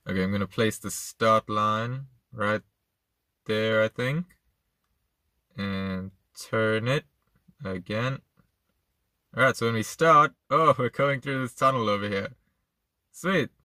Okay, I'm gonna place the start line right there, I think, and turn it again. Alright, so when we start, oh, we're going through this tunnel over here. Sweet.